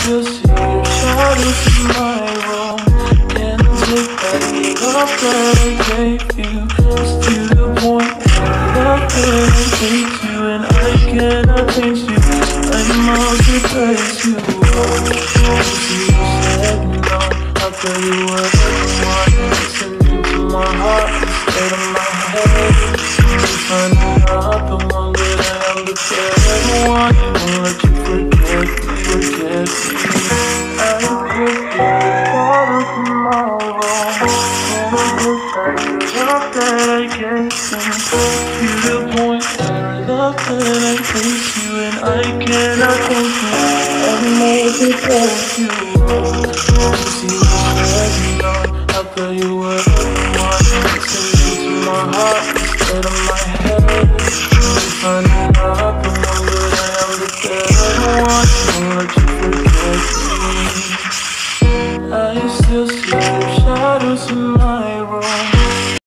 still see your shadows in my room. Can't take back the love that I gave you. It's to the point where love that I hate you, and I cannot change you. I must replace you. See you said no. I'll tell you what I want. Listening to my heart instead of my head. Finding out the one that I am, the better one. Won't let you forget me, forget me. I put the bottle from my room. Can't look back the love that I gave you. To the point where I love that I hate you, and I cannot take you. I must replace you. See you said no. I'll tell you what I want. Listening to my heart instead of my head. Finding out the one that I am, the better one. Won't let you forget me. I still see